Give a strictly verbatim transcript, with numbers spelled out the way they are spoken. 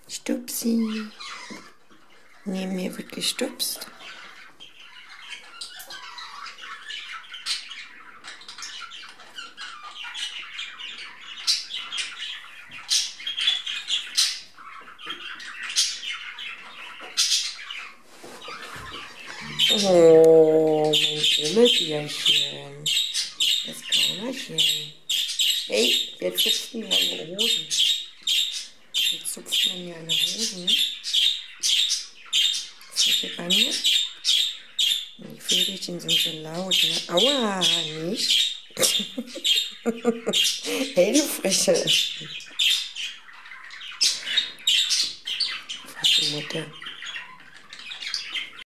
Stupsi. Neben mir wird gestupst. Oh, mein Schimmelbierchen. Das Kaunerchen. Hey, jetzt zupft mir meine Hosen. Jetzt zupft mir meine Hosen. Ist das hier bei mir? Die Vögelchen sind so laut. Ne? Aua, nicht? Hey, du Freche. Freche Mutter.